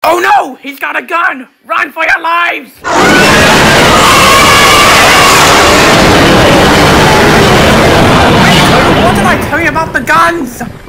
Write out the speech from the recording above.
Oh no! He's got a gun! Run for your lives! What did I tell you about the guns?